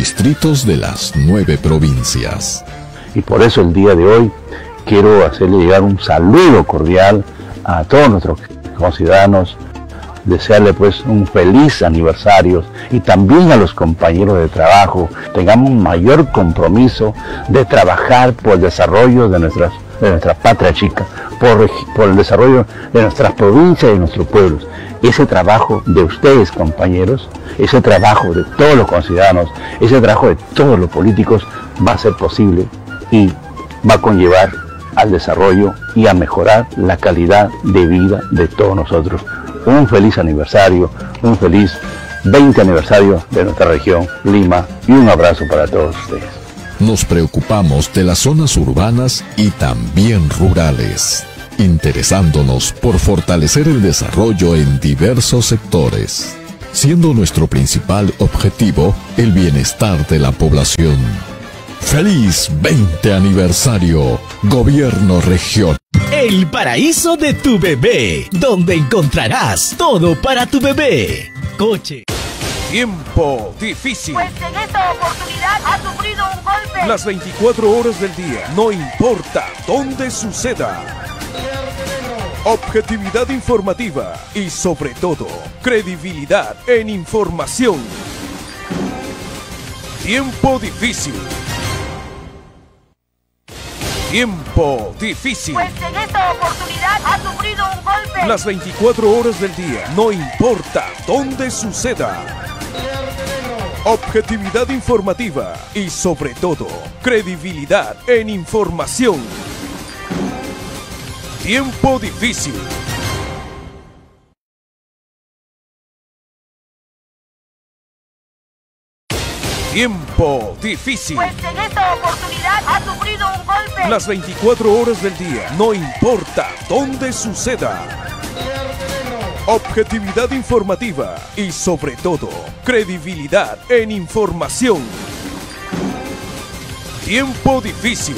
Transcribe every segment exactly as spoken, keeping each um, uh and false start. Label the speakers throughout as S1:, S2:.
S1: distritos de las nueve provincias.
S2: Y por eso el día de hoy quiero hacerle llegar un saludo cordial a todos nuestros conciudadanos, desearle pues un feliz aniversario y también a los compañeros de trabajo, tengamos un mayor compromiso de trabajar por el desarrollo de, nuestras, de nuestra patria chica, por, por el desarrollo de nuestras provincias y de nuestros pueblos. Ese trabajo de ustedes, compañeros, ese trabajo de todos los conciudadanos, ese trabajo de todos los políticos va a ser posible y va a conllevar al desarrollo y a mejorar la calidad de vida de todos nosotros. Un feliz aniversario, un feliz veinte aniversario de nuestra región, Lima, y un abrazo para todos ustedes.
S1: Nos preocupamos de las zonas urbanas y también rurales, interesándonos por fortalecer el desarrollo en diversos sectores, siendo nuestro principal objetivo el bienestar de la población. ¡Feliz veinte aniversario, Gobierno Regional!
S3: El paraíso de tu bebé, donde encontrarás todo para tu bebé. Coche.
S4: Tiempo difícil.
S5: Pues en esta oportunidad ha sufrido un golpe.
S4: Las veinticuatro horas del día, no importa dónde suceda. Objetividad informativa y sobre todo, credibilidad en información. Tiempo difícil. Tiempo difícil.
S5: Pues en esta oportunidad ha sufrido un golpe.
S4: Las veinticuatro horas del día, no importa dónde suceda. Objetividad informativa y sobre todo, credibilidad en información. Tiempo difícil. Tiempo difícil.
S5: Pues en esta oportunidad ha sufrido un golpe.
S4: Las veinticuatro horas del día, no importa dónde suceda. Objetividad informativa y sobre todo, credibilidad en información. Tiempo difícil.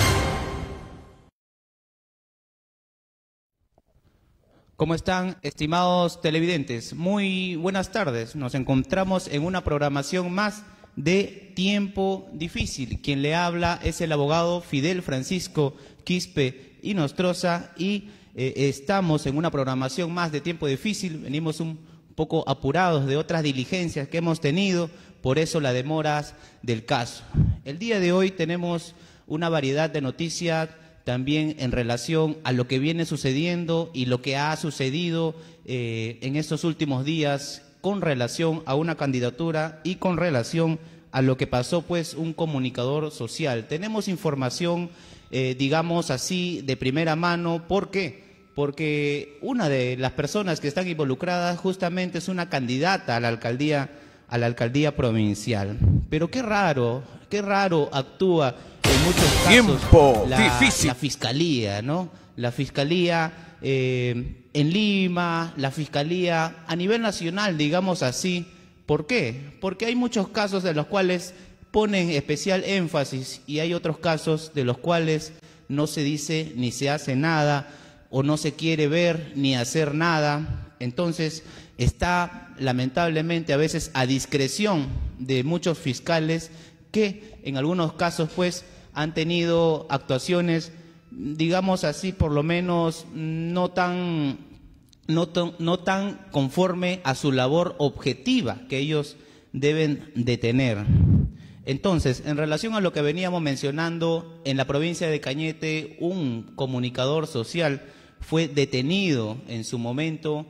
S6: ¿Cómo están, estimados televidentes? Muy buenas tardes. Nos encontramos en una programación más de Tiempo Difícil. Quien le habla es el abogado Fidel Francisco Quispe y Nostroza y eh, estamos en una programación más de Tiempo Difícil. Venimos un poco apurados de otras diligencias que hemos tenido, por eso las demoras del caso. El día de hoy tenemos una variedad de noticias también en relación a lo que viene sucediendo y lo que ha sucedido eh, en estos últimos días con relación a una candidatura y con relación a lo que pasó pues un comunicador social. Tenemos información, eh, digamos así, de primera mano. ¿Por qué? Porque una de las personas que están involucradas justamente es una candidata a la alcaldía, a la alcaldía provincial. Pero qué raro, qué raro actúa en muchos casos
S4: Tiempo
S6: la,
S4: difícil.
S6: la fiscalía, ¿no? La fiscalía eh, en Lima, la fiscalía a nivel nacional, digamos así. ¿Por qué? Porque hay muchos casos de los cuales ponen especial énfasis y hay otros casos de los cuales no se dice ni se hace nada o no se quiere ver ni hacer nada. Entonces está lamentablemente a veces a discreción de muchos fiscales que en algunos casos pues han tenido actuaciones, digamos así, por lo menos no tan, no, tan, no tan conforme a su labor objetiva que ellos deben de tener. Entonces, en relación a lo que veníamos mencionando, en la provincia de Cañete, un comunicador social fue detenido en su momento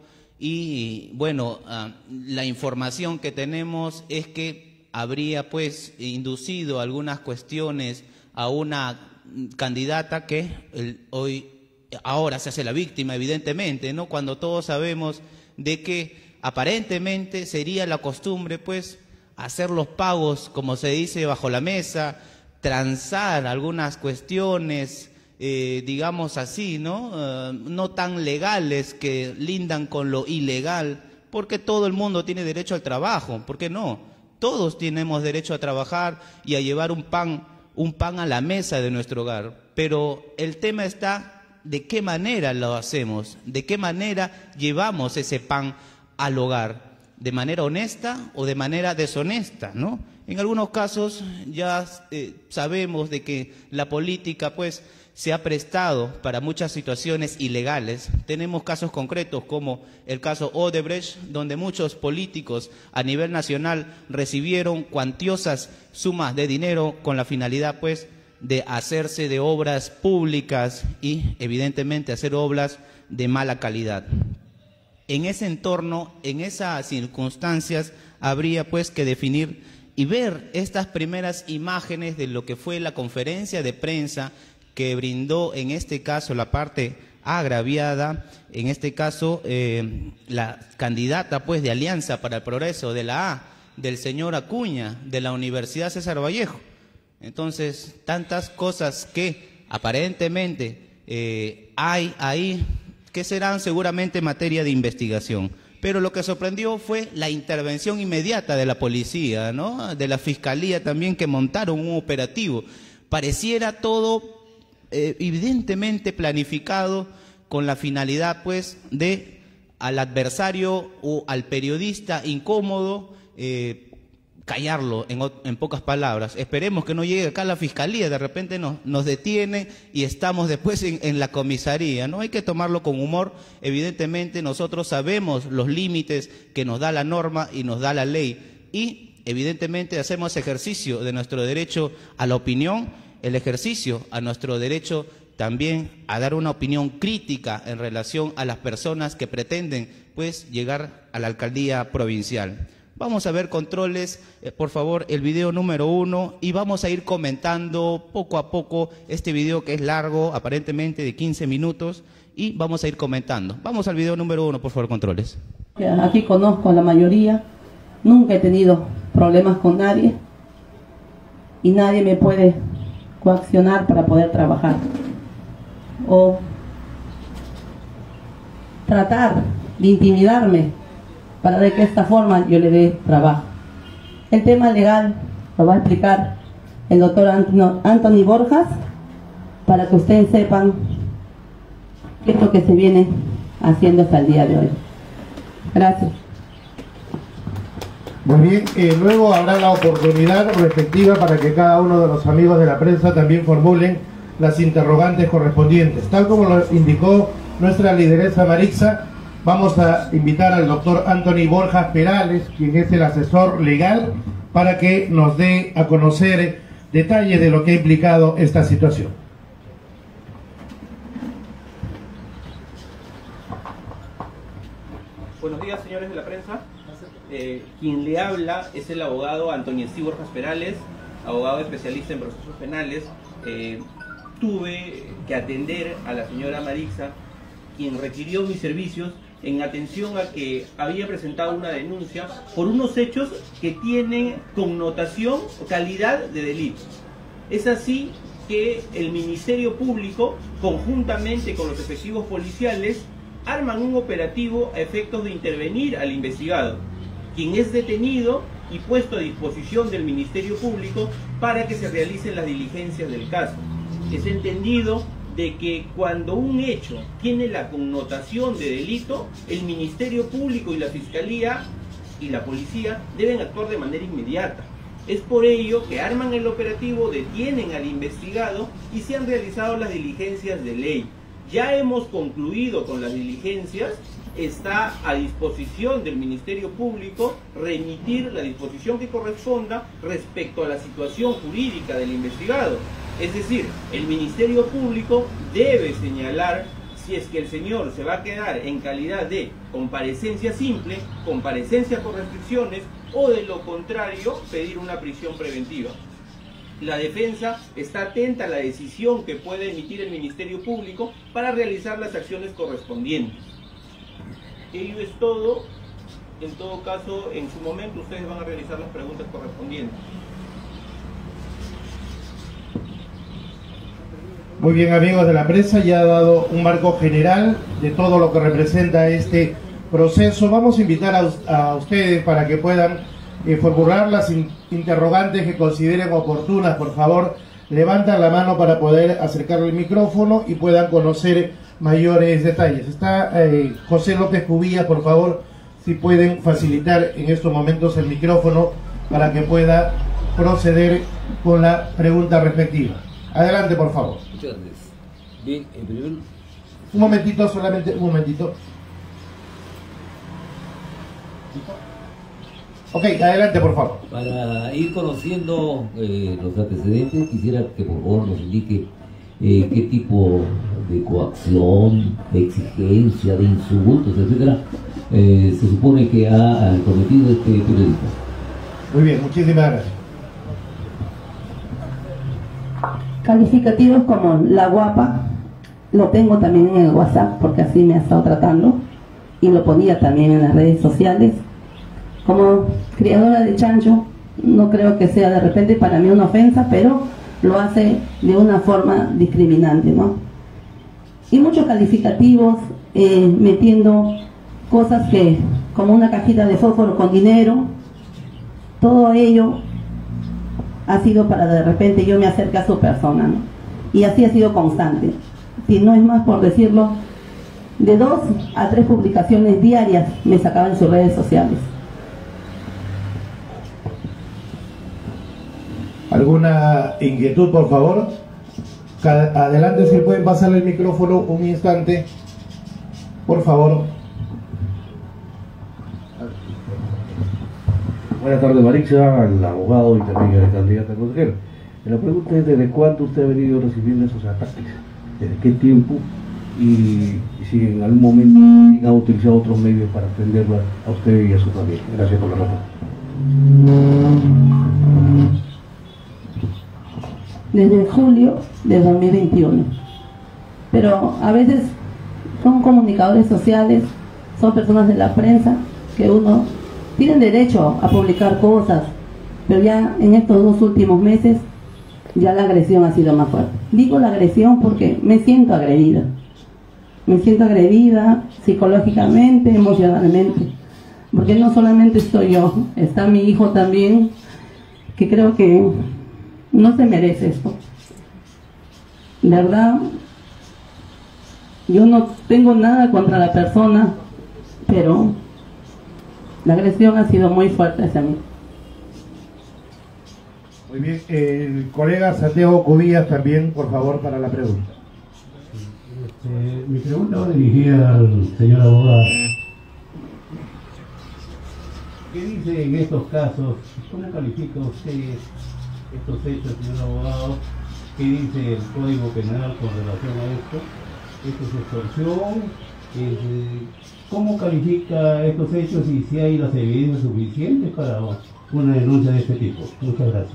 S6: y, bueno, uh, la información que tenemos es que habría pues inducido algunas cuestiones a una candidata que el, hoy, ahora se hace la víctima, evidentemente, ¿no? Cuando todos sabemos de que aparentemente sería la costumbre pues hacer los pagos, como se dice, bajo la mesa, transar algunas cuestiones, eh, digamos así, ¿no? Uh, no tan legales que lindan con lo ilegal, porque todo el mundo tiene derecho al trabajo, ¿por qué no? Todos tenemos derecho a trabajar y a llevar un pan, un pan a la mesa de nuestro hogar. Pero el tema está de qué manera lo hacemos, de qué manera llevamos ese pan al hogar, de manera honesta o de manera deshonesta, ¿no? En algunos casos ya eh, sabemos de que la política pues se ha prestado para muchas situaciones ilegales. Tenemos casos concretos como el caso Odebrecht, donde muchos políticos a nivel nacional recibieron cuantiosas sumas de dinero con la finalidad pues de hacerse de obras públicas y evidentemente hacer obras de mala calidad. En ese entorno, en esas circunstancias, habría pues que definir y ver estas primeras imágenes de lo que fue la conferencia de prensa que brindó en este caso la parte agraviada, en este caso eh, la candidata pues de Alianza para el Progreso de la A, del señor Acuña, de la Universidad César Vallejo. Entonces, tantas cosas que aparentemente eh, hay ahí que serán seguramente materia de investigación. Pero lo que sorprendió fue la intervención inmediata de la policía, ¿no? De la fiscalía también, que montaron un operativo. Pareciera todo eh, evidentemente planificado con la finalidad pues de al adversario o al periodista incómodo eh, callarlo, en, en pocas palabras. Esperemos que no llegue acá la fiscalía, de repente nos, nos detiene y estamos después en, en la comisaría, ¿no? Hay que tomarlo con humor. Evidentemente nosotros sabemos los límites que nos da la norma y nos da la ley, y evidentemente hacemos ejercicio de nuestro derecho a la opinión, el ejercicio a nuestro derecho también a dar una opinión crítica en relación a las personas que pretenden pues llegar a la alcaldía provincial. Vamos a ver, controles, eh, por favor, el video número uno, y vamos a ir comentando poco a poco este video que es largo, aparentemente de quince minutos, y vamos a ir comentando. Vamos al video número uno, por favor, controles.
S7: Aquí conozco a la mayoría, nunca he tenido problemas con nadie, y nadie me puede coaccionar para poder trabajar, o tratar de intimidarme para de que esta forma yo le dé trabajo. El tema legal lo va a explicar el doctor Anthony Borjas, para que ustedes sepan qué es lo que se viene haciendo hasta el día de hoy. Gracias.
S8: Muy bien, eh, luego habrá la oportunidad respectiva para que cada uno de los amigos de la prensa también formulen las interrogantes correspondientes. Tal como lo indicó nuestra lideresa Marixa, vamos a invitar al doctor Anthony Borjas Perales, quien es el asesor legal, para que nos dé a conocer detalles de lo que ha implicado esta situación.
S9: Buenos días, señores de la prensa. Eh, quien le habla es el abogado Antonio C. Borjas Perales, abogado especialista en procesos penales. Eh, tuve que atender a la señora Marixa, quien requirió mis servicios en atención a que había presentado una denuncia por unos hechos que tienen connotación o calidad de delito. Es así que el Ministerio Público, conjuntamente con los efectivos policiales, arman un operativo a efectos de intervenir al investigado, quien es detenido y puesto a disposición del Ministerio Público para que se realicen las diligencias del caso. Es entendido de que cuando un hecho tiene la connotación de delito, el Ministerio Público y la Fiscalía y la Policía deben actuar de manera inmediata. Es por ello que arman el operativo, detienen al investigado y se han realizado las diligencias de ley. Ya hemos concluido con las diligencias, está a disposición del Ministerio Público remitir la disposición que corresponda respecto a la situación jurídica del investigado. Es decir, el Ministerio Público debe señalar si es que el señor se va a quedar en calidad de comparecencia simple, comparecencia por restricciones, o de lo contrario, pedir una prisión preventiva. La defensa está atenta a la decisión que puede emitir el Ministerio Público para realizar las acciones correspondientes. Ello es todo. En todo caso, en su momento ustedes van a realizar las preguntas correspondientes.
S8: Muy bien, amigos de la prensa, ya ha dado un marco general de todo lo que representa este proceso. Vamos a invitar a, a ustedes para que puedan eh, formular las in, interrogantes que consideren oportunas. Por favor, levantan la mano para poder acercar el micrófono y puedan conocer mayores detalles. Está eh, José López Cubillas, por favor, si pueden facilitar en estos momentos el micrófono para que pueda proceder con la pregunta respectiva. Adelante, por favor.
S10: Muchas gracias. Bien, en primer...
S8: Un momentito, solamente un momentito. Ok, adelante, por favor.
S10: Para ir conociendo eh, los antecedentes, quisiera que por favor nos indique eh, qué tipo de coacción, de exigencia, de insultos, etcétera, eh, se supone que ha cometido este periodista.
S8: Muy bien, muchísimas gracias.
S7: Calificativos como la guapa, lo tengo también en el WhatsApp porque así me ha estado tratando y lo ponía también en las redes sociales. Como criadora de chancho, no creo que sea de repente para mí una ofensa, pero lo hace de una forma discriminante, ¿no? Y muchos calificativos, eh, metiendo cosas que, como una cajita de fósforo con dinero, todo ello ha sido para de repente yo me acerque a su persona, ¿no? Y así ha sido constante. Si no es más por decirlo, de dos a tres publicaciones diarias me sacaba en sus redes sociales.
S8: ¿Alguna inquietud, por favor? Adelante, si pueden pasar el micrófono un instante, por favor.
S11: Buenas tardes, Marixa, el abogado y también el candidato a consejero. La pregunta es: ¿desde cuándo usted ha venido recibiendo esos ataques? ¿Desde qué tiempo? Y si en algún momento ha utilizado otros medios para atenderlo a usted y a su familia. Gracias por la respuesta.
S7: Desde julio de dos mil veintiuno. Pero a veces son comunicadores sociales, son personas de la prensa que uno tienen derecho a publicar cosas, pero ya en estos dos últimos meses ya la agresión ha sido más fuerte. Digo la agresión porque me siento agredida. Me siento agredida psicológicamente, emocionalmente. Porque no solamente estoy yo, está mi hijo también, que creo que no se merece esto. ¿Verdad? Yo no tengo nada contra la persona, pero la agresión ha sido muy fuerte hacia mí.
S8: Muy bien, el colega Santiago Cubillas también, por favor, para la pregunta.
S12: Este, mi pregunta va dirigida al señor abogado. ¿Qué dice en estos casos? ¿Cómo califica usted estos hechos, señor abogado? ¿Qué dice el Código Penal con relación a esto? ¿Esto es extorsión? ¿Es, ¿Cómo califica estos hechos y si hay las evidencias suficientes para una denuncia de este tipo? Muchas gracias.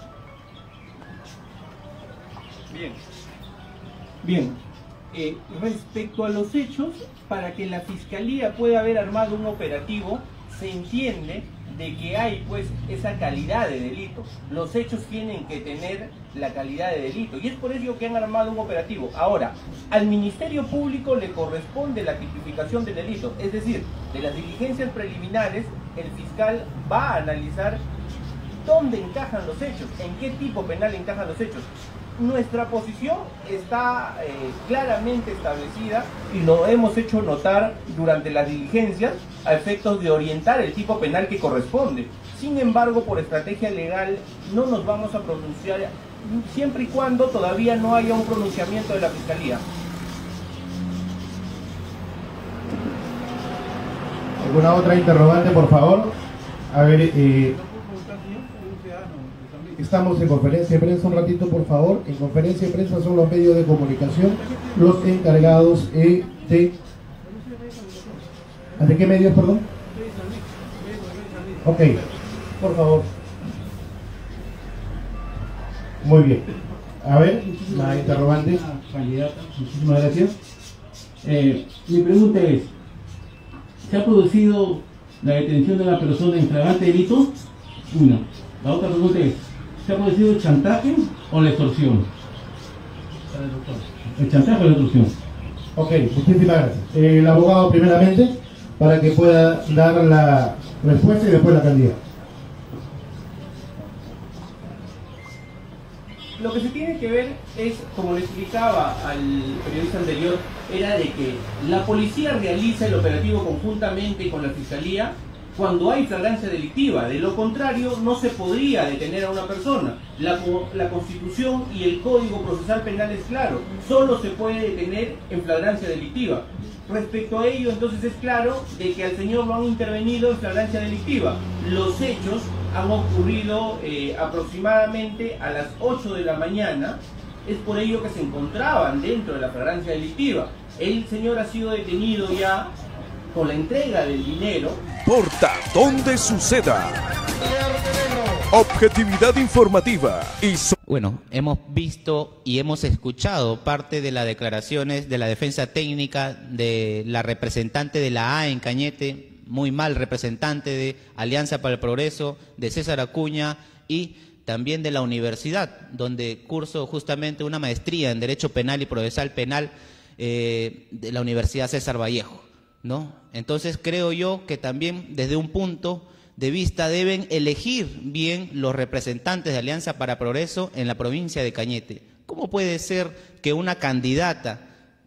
S9: Bien. Bien. Eh, respecto a los hechos, para que la Fiscalía pueda haber armado un operativo, se entiende de que hay pues esa calidad de delito. Los hechos tienen que tener la calidad de delito y es por ello que han armado un operativo. Ahora, al Ministerio Público le corresponde la tipificación del delito, es decir, de las diligencias preliminares el fiscal va a analizar dónde encajan los hechos, en qué tipo penal encajan los hechos. Nuestra posición está eh, claramente establecida y lo hemos hecho notar durante las diligencias a efectos de orientar el tipo penal que corresponde. Sin embargo, por estrategia legal no nos vamos a pronunciar siempre y cuando todavía no haya un pronunciamiento de la Fiscalía.
S8: ¿Alguna otra interrogante, por favor? A ver, eh... estamos en conferencia de prensa un ratito, por favor. En conferencia de prensa son los medios de comunicación los encargados eh, de... ¿De qué medios, perdón? Ok, por favor. Muy bien. A ver, la interrogante.
S12: Candidata, muchísimas gracias. Eh, mi pregunta es, ¿se ha producido la detención de la persona en flagrante delito? Una. La otra pregunta es, ¿se ha producido el chantaje o la extorsión? El chantaje o la extorsión.
S8: Ok, muchísimas gracias. Eh, el abogado primeramente, para que pueda dar la respuesta y después la candidata.
S9: Lo que se tiene que ver es, como le explicaba al periodista anterior, era de que la policía realiza el operativo conjuntamente con la Fiscalía cuando hay flagrancia delictiva. De lo contrario, no se podría detener a una persona. La, la Constitución y el Código Procesal Penal es claro, solo se puede detener en flagrancia delictiva. Respecto a ello, entonces es claro de que al señor lo han intervenido en flagrancia delictiva. Los hechos han ocurrido eh, aproximadamente a las ocho de la mañana, es por ello que se encontraban dentro de la flagrancia delictiva. El señor ha sido detenido ya con la entrega del dinero.
S4: Porta donde suceda. Objetividad informativa y so
S6: Bueno, hemos visto y hemos escuchado parte de las declaraciones de la defensa técnica de la representante de la A en Cañete, muy mal representante de Alianza para el Progreso, de César Acuña, y también de la universidad, donde curso justamente una maestría en Derecho Penal y Procesal Penal eh, de la Universidad César Vallejo, ¿no? Entonces creo yo que también desde un punto de vista deben elegir bien los representantes de Alianza para Progreso en la provincia de Cañete. ¿Cómo puede ser que una candidata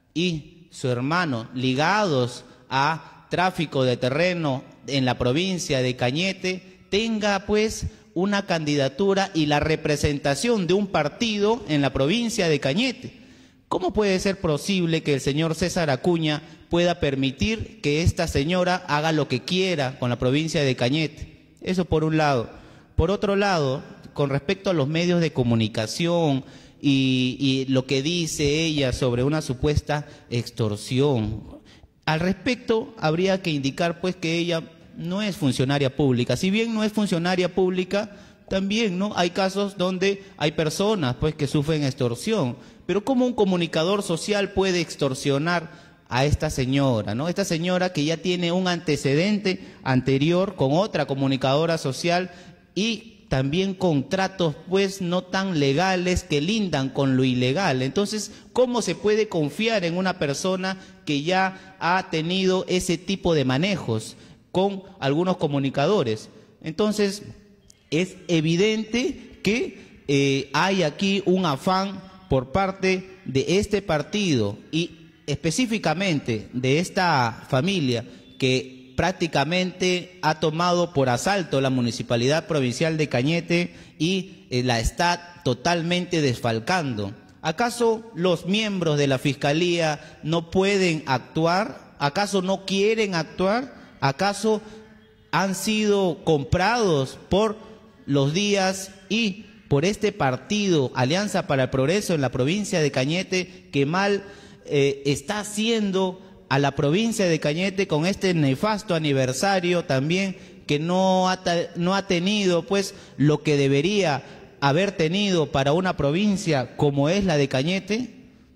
S6: y su hermano ligados a tráfico de terreno en la provincia de Cañete tenga pues una candidatura y la representación de un partido en la provincia de Cañete? ¿Cómo puede ser posible que el señor César Acuña pueda permitir que esta señora haga lo que quiera con la provincia de Cañete? Eso por un lado. Por otro lado, con respecto a los medios de comunicación y, y lo que dice ella sobre una supuesta extorsión, al respecto habría que indicar pues que ella no es funcionaria pública. Si bien no es funcionaria pública, también no hay casos donde hay personas pues que sufren extorsión. Pero ¿cómo un comunicador social puede extorsionar a esta señora, ¿no? Esta señora que ya tiene un antecedente anterior con otra comunicadora social y también contratos pues no tan legales que lindan con lo ilegal. Entonces, ¿cómo se puede confiar en una persona que ya ha tenido ese tipo de manejos con algunos comunicadores? Entonces, es evidente que eh, hay aquí un afán por parte de este partido y específicamente de esta familia que prácticamente ha tomado por asalto la Municipalidad Provincial de Cañete y eh, la está totalmente desfalcando. ¿Acaso los miembros de la Fiscalía no pueden actuar? ¿Acaso no quieren actuar? ¿Acaso han sido comprados por los días y por este partido, Alianza para el Progreso en la provincia de Cañete, que mal eh, está haciendo a la provincia de Cañete con este nefasto aniversario también, que no ha, no ha tenido pues lo que debería haber tenido para una provincia como es la de Cañete?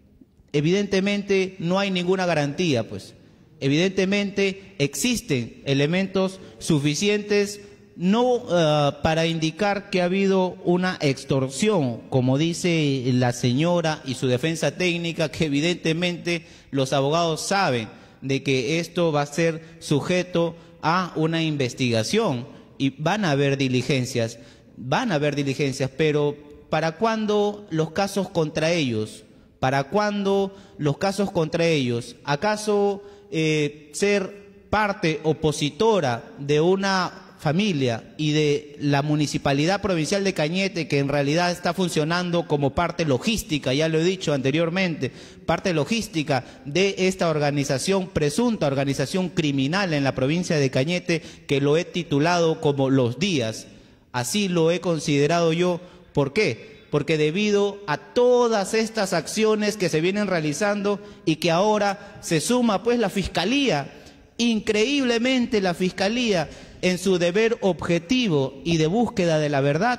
S6: Evidentemente no hay ninguna garantía, pues. Evidentemente existen elementos suficientes no uh, para indicar que ha habido una extorsión, como dice la señora y su defensa técnica, que evidentemente los abogados saben de que esto va a ser sujeto a una investigación y van a haber diligencias, van a haber diligencias, pero ¿para cuándo los casos contra ellos? ¿Para cuándo los casos contra ellos? ¿Acaso eh, ser parte opositora de una familia y de la Municipalidad Provincial de Cañete, que en realidad está funcionando como parte logística, ya lo he dicho anteriormente, parte logística de esta organización, presunta organización criminal en la provincia de Cañete, que lo he titulado como Los Días? Así lo he considerado yo. ¿Por qué? Porque debido a todas estas acciones que se vienen realizando y que ahora se suma pues la Fiscalía, increíblemente la Fiscalía, en su deber objetivo y de búsqueda de la verdad,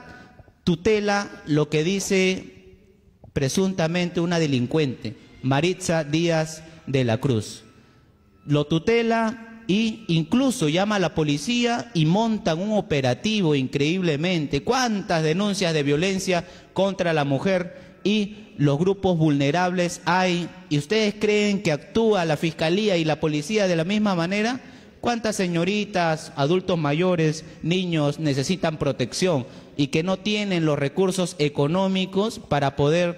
S6: tutela lo que dice presuntamente una delincuente, Maritza Díaz de la Cruz. Lo tutela e incluso llama a la policía y montan un operativo increíblemente. ¿Cuántas denuncias de violencia contra la mujer y los grupos vulnerables hay? ¿Y ustedes creen que actúa la Fiscalía y la policía de la misma manera? ¿Cuántas señoritas, adultos mayores, niños necesitan protección y que no tienen los recursos económicos para poder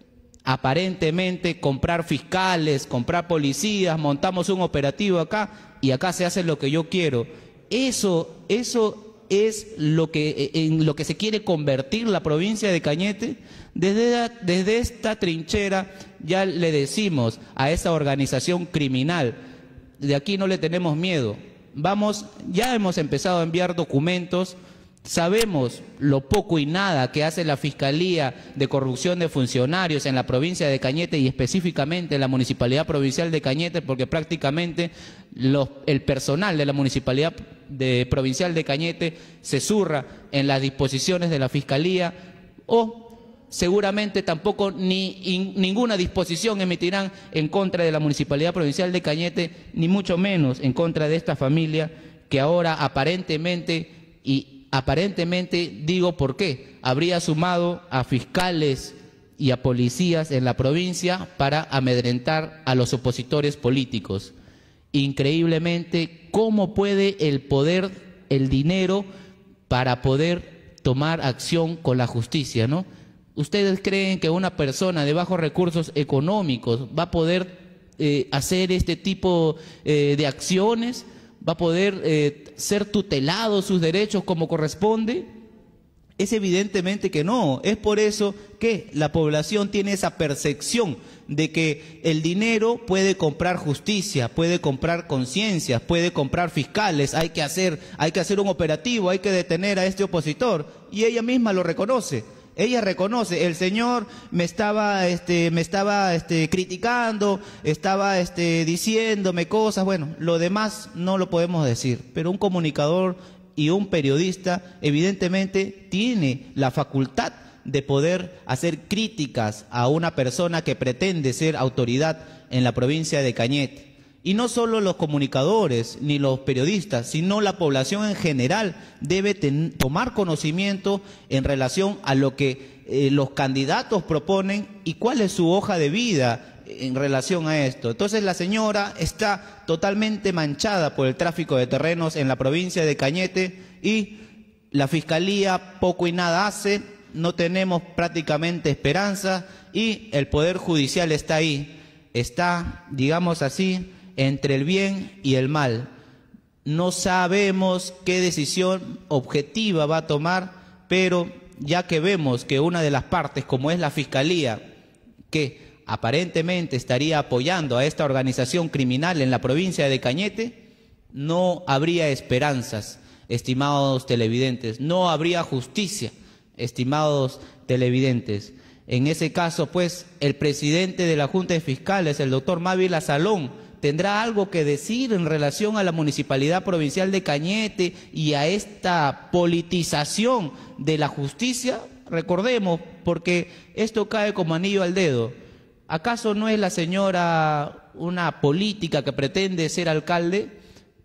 S6: aparentemente comprar fiscales, comprar policías? Montamos un operativo acá y acá se hace lo que yo quiero. Eso, eso es lo que, en lo que se quiere convertir la provincia de Cañete. Desde, desde esta trinchera ya le decimos a esa organización criminal, de aquí no le tenemos miedo. Vamos, ya hemos empezado a enviar documentos. Sabemos lo poco y nada que hace la Fiscalía de Corrupción de Funcionarios en la provincia de Cañete y específicamente en la Municipalidad Provincial de Cañete, porque prácticamente los, el personal de la Municipalidad de, Provincial de Cañete se zurra en las disposiciones de la Fiscalía, o seguramente tampoco ni in, ninguna disposición emitirán en contra de la Municipalidad Provincial de Cañete, ni mucho menos en contra de esta familia que ahora aparentemente y Aparentemente, digo por qué, habría sumado a fiscales y a policías en la provincia para amedrentar a los opositores políticos. Increíblemente, ¿cómo puede el poder, el dinero, para poder tomar acción con la justicia, ¿no? ¿Ustedes creen que una persona de bajos recursos económicos va a poder eh, hacer este tipo eh, de acciones? ¿Va a poder eh, ser tutelado sus derechos como corresponde? Es evidentemente que no. Es por eso que la población tiene esa percepción de que el dinero puede comprar justicia, puede comprar conciencias, puede comprar fiscales. Hay que hacer, hay que hacer un operativo, hay que detener a este opositor. Y ella misma lo reconoce. Ella reconoce, el señor me estaba, este, me estaba, este, criticando, estaba, este, diciéndome cosas. Bueno, lo demás no lo podemos decir, pero un comunicador y un periodista evidentemente tiene la facultad de poder hacer críticas a una persona que pretende ser autoridad en la provincia de Cañete. Y no solo los comunicadores ni los periodistas, sino la población en general debe ten, tomar conocimiento en relación a lo que eh, los candidatos proponen y cuál es su hoja de vida en relación a esto. Entonces la señora está totalmente manchada por el tráfico de terrenos en la provincia de Cañete y la Fiscalía poco y nada hace, no tenemos prácticamente esperanza y el Poder Judicial está ahí, está, digamos así, entre el bien y el mal. No sabemos qué decisión objetiva va a tomar, pero ya que vemos que una de las partes, como es la Fiscalía, que aparentemente estaría apoyando a esta organización criminal en la provincia de Cañete, no habría esperanzas, estimados televidentes, no habría justicia, estimados televidentes. En ese caso, pues, el presidente de la Junta de Fiscales, el doctor Mávila Salón, ¿tendrá algo que decir en relación a la Municipalidad Provincial de Cañete y a esta politización de la justicia? Recordemos, porque esto cae como anillo al dedo. ¿Acaso no es la señora una política que pretende ser alcalde?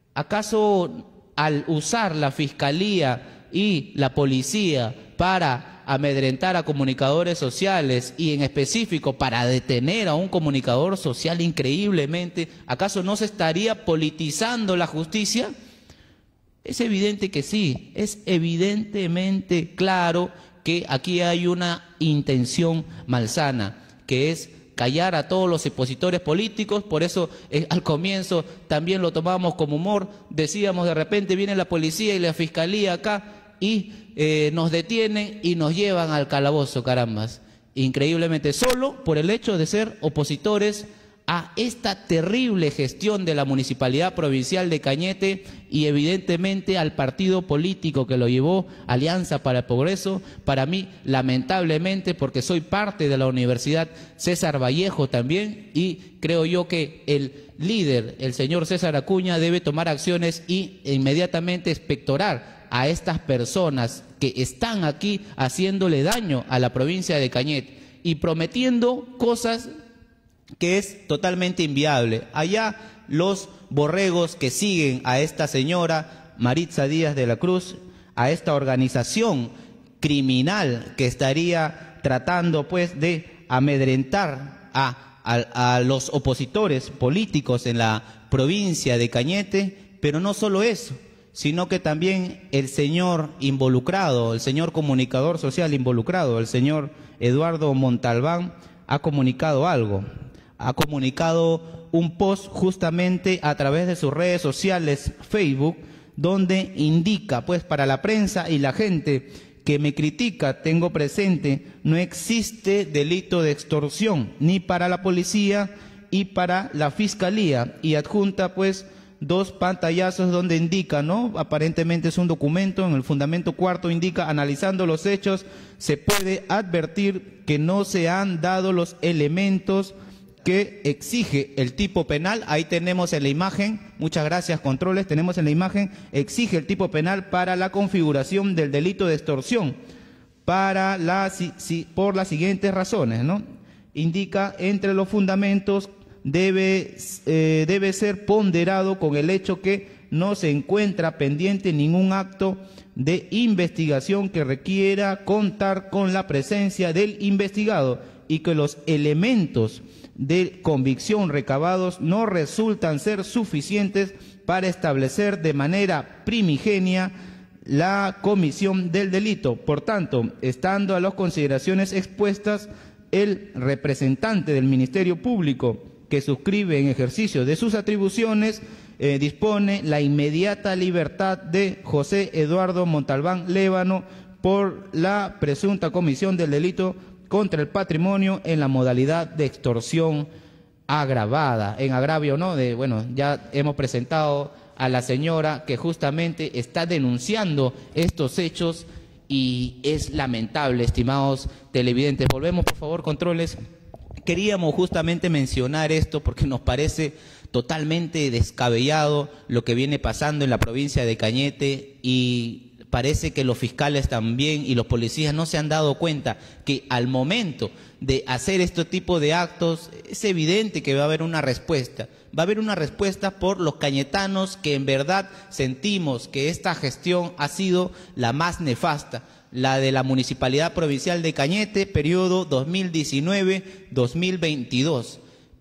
S6: ¿Acaso al usar la Fiscalía y la policía para amedrentar a comunicadores sociales y en específico para detener a un comunicador social increíblemente, ¿acaso no se estaría politizando la justicia? Es evidente que sí, es evidentemente claro que aquí hay una intención malsana, que es callar a todos los opositores políticos. Por eso eh, al comienzo también lo tomamos como humor, decíamos de repente viene la policía y la Fiscalía acá y eh, nos detienen y nos llevan al calabozo, carambas. Increíblemente, solo por el hecho de ser opositores a esta terrible gestión de la Municipalidad Provincial de Cañete y evidentemente al partido político que lo llevó, Alianza para el Progreso. Para mí, lamentablemente, porque soy parte de la Universidad César Vallejo también, y creo yo que el líder, el señor César Acuña, debe tomar acciones y inmediatamente expectorar a estas personas que están aquí haciéndole daño a la provincia de Cañete y prometiendo cosas que es totalmente inviable. Allá los borregos que siguen a esta señora Maritza Díaz de la Cruz, a esta organización criminal que estaría tratando pues de amedrentar a, a, a los opositores políticos en la provincia de Cañete, pero no solo eso, sino que también el señor involucrado, el señor comunicador social involucrado, el señor Eduardo Montalbán, ha comunicado algo. Ha comunicado un post justamente a través de sus redes sociales, Facebook, donde indica, pues, para la prensa y la gente que me critica, tengo presente, no existe delito de extorsión, ni para la policía y para la fiscalía, y adjunta, pues, dos pantallazos donde indica, ¿no? Aparentemente es un documento, en el fundamento cuarto indica, analizando los hechos, se puede advertir que no se han dado los elementos que exige el tipo penal. Ahí tenemos en la imagen, muchas gracias controles, tenemos en la imagen, exige el tipo penal para la configuración del delito de extorsión, para la, si, si, por las siguientes razones, ¿no? Indica, entre los fundamentos, debe, eh, debe ser ponderado con el hecho que no se encuentra pendiente ningún acto de investigación que requiera contar con la presencia del investigado y que los elementos de convicción recabados no resultan ser suficientes para establecer de manera primigenia la comisión del delito. Por tanto, estando a las consideraciones expuestas, el representante del Ministerio Público que suscribe en ejercicio de sus atribuciones eh, dispone la inmediata libertad de José Eduardo Montalbán Lévano por la presunta comisión del delito contra el patrimonio en la modalidad de extorsión agravada, en agravio, ¿no? De, bueno, ya hemos presentado a la señora que justamente está denunciando estos hechos y es lamentable, estimados televidentes. Volvemos, por favor, controles. Queríamos justamente mencionar esto porque nos parece totalmente descabellado lo que viene pasando en la provincia de Cañete, y parece que los fiscales también y los policías no se han dado cuenta que al momento de hacer este tipo de actos es evidente que va a haber una respuesta. Va a haber una respuesta por los cañetanos que en verdad sentimos que esta gestión ha sido la más nefasta, la de la Municipalidad Provincial de Cañete, periodo dos mil diecinueve a dos mil veintidós.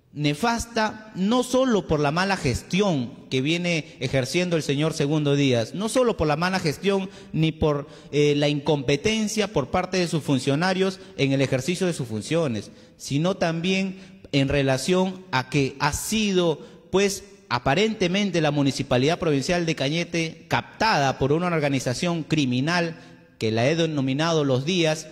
S6: Nefasta no solo por la mala gestión que viene ejerciendo el señor Segundo Díaz, no solo por la mala gestión ni por eh, la incompetencia por parte de sus funcionarios en el ejercicio de sus funciones, sino también en relación a que ha sido, pues, aparentemente la Municipalidad Provincial de Cañete captada por una organización criminal que la he denominado Los Díaz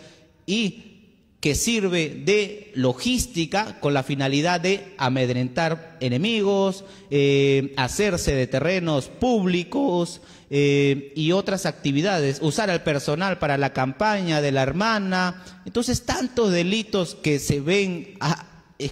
S6: y que sirve de logística con la finalidad de amedrentar enemigos, eh, hacerse de terrenos públicos eh, y otras actividades, usar al personal para la campaña de la hermana. Entonces, tantos delitos que se ven, ah,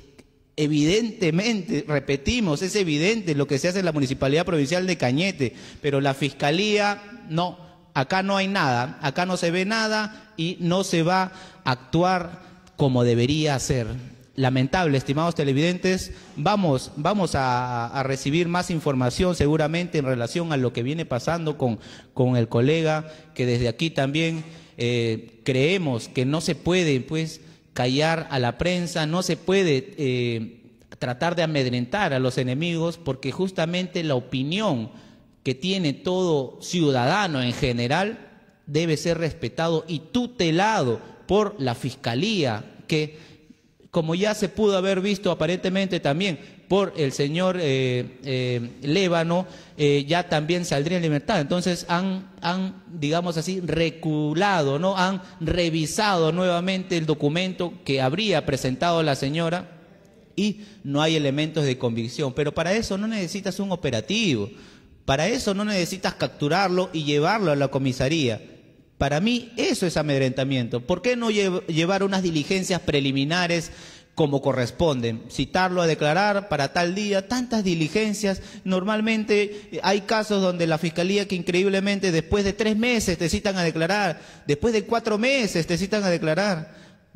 S6: evidentemente, repetimos, es evidente lo que se hace en la Municipalidad Provincial de Cañete, pero la Fiscalía no. Acá no hay nada, acá no se ve nada y no se va a actuar como debería ser. Lamentable, estimados televidentes. Vamos, vamos a, a recibir más información seguramente en relación a lo que viene pasando con, con el colega, que desde aquí también eh, creemos que no se puede, pues, callar a la prensa, no se puede eh, tratar de amedrentar a los enemigos, porque justamente la opinión que tiene todo ciudadano en general debe ser respetado y tutelado por la Fiscalía, que, como ya se pudo haber visto aparentemente también por el señor eh, eh, Lévano, eh, ya también saldría en libertad. Entonces han, han, digamos así, reculado, ¿no? Han revisado nuevamente el documento que habría presentado la señora y no hay elementos de convicción. Pero para eso no necesitas un operativo. Para eso no necesitas capturarlo y llevarlo a la comisaría. Para mí eso es amedrentamiento. ¿Por qué no lle- llevar unas diligencias preliminares como corresponden? Citarlo a declarar para tal día, tantas diligencias. Normalmente hay casos donde la Fiscalía que increíblemente después de tres meses te citan a declarar, después de cuatro meses te citan a declarar.